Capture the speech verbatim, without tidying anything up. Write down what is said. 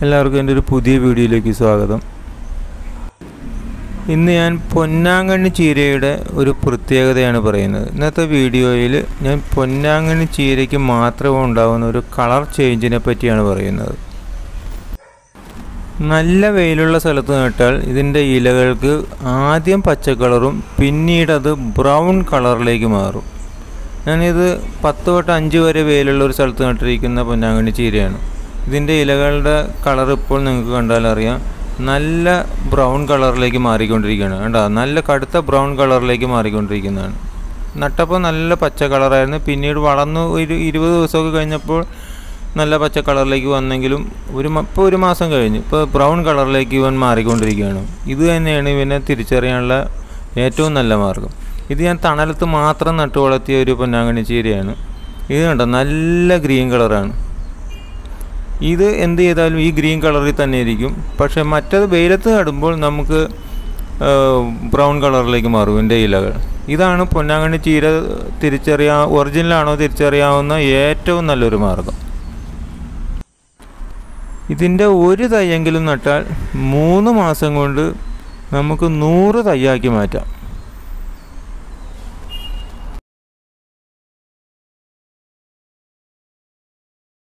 എല്ലാവർക്കും എൻ്റെ ഒരു പുതിയ വീഡിയോയിലേക്ക് സ്വാഗതം. ഇന്ന് ഞാൻ പൊന്നാങ്കണ്ണി ചീരയുടെ ഒരു പ്രത്യേകതയാണ് പറയുന്നത്. ഇന്നത്തെ വീഡിയോയിൽ ഞാൻ പൊന്നാങ്കണ്ണി ചീരയ്ക്ക് മാത്രം ഉണ്ടാകുന്ന ഒരു കളർ ചേഞ്ചിനെ പറ്റിയാണ് പറയുന്നത്. നല്ല വെയിലുള്ള സ്ഥലത്ത് നട്ടാൽ ഇതിൻ്റെ ഇലകൾക്ക് ആദ്യം പച്ച കളറും പിന്നീട് അത് ബ്രൗൺ കളറിലേക്ക് മാറും. ഞാനിത് പത്ത് തൊട്ട് അഞ്ച് വരെ വെയിലുള്ള ഒരു സ്ഥലത്ത് നട്ടിരിക്കുന്ന പൊന്നാങ്കണ്ണി ചീരയാണ്. ഇതിൻ്റെ ഇലകളുടെ കളർ ഇപ്പോൾ നിങ്ങൾക്ക് കണ്ടാൽ അറിയാം, നല്ല ബ്രൗൺ കളറിലേക്ക് മാറിക്കൊണ്ടിരിക്കുകയാണ്. കണ്ടോ, നല്ല കടുത്ത ബ്രൗൺ കളറിലേക്ക് മാറിക്കൊണ്ടിരിക്കുന്നതാണ്. നട്ടപ്പോൾ നല്ല പച്ച കളറായിരുന്നു, പിന്നീട് വളർന്നു ഒരു ഇരുപത് ദിവസമൊക്കെ കഴിഞ്ഞപ്പോൾ നല്ല പച്ച കളറിലേക്ക് വന്നെങ്കിലും ഒരു ഇപ്പോൾ ഒരു മാസം കഴിഞ്ഞു ഇപ്പോൾ ബ്രൗൺ കളറിലേക്ക് ഇവൻ മാറിക്കൊണ്ടിരിക്കുകയാണ്. ഇത് തന്നെയാണ് ഇവനെ തിരിച്ചറിയാനുള്ള ഏറ്റവും നല്ല മാർഗം. ഇത് ഞാൻ തണലത്ത് മാത്രം നട്ടു വളർത്തിയ ഒരു പൊന്നാങ്കണ്ണി ചീരയാണ്. ഇത് കണ്ടോ, നല്ല ഗ്രീൻ കളറാണ്. ഇത് എന്ത് ചെയ്താലും ഈ ഗ്രീൻ കളറിൽ തന്നെ ഇരിക്കും. പക്ഷേ മറ്റത് വെയിലത്ത് നടുമ്പോൾ നമുക്ക് ബ്രൗൺ കളറിലേക്ക് മാറും ഇതിൻ്റെ ഇലകൾ. ഇതാണ് പൊന്നാങ്കണ്ണി ചീര തിരിച്ചറിയാ ഒറിജിനലാണോ തിരിച്ചറിയാവുന്ന ഏറ്റവും നല്ലൊരു മാർഗം. ഇതിൻ്റെ ഒരു തൈയെങ്കിലും നട്ടാൽ മൂന്ന് മാസം കൊണ്ട് നമുക്ക് നൂറ് തൈയാക്കി മാറ്റാം.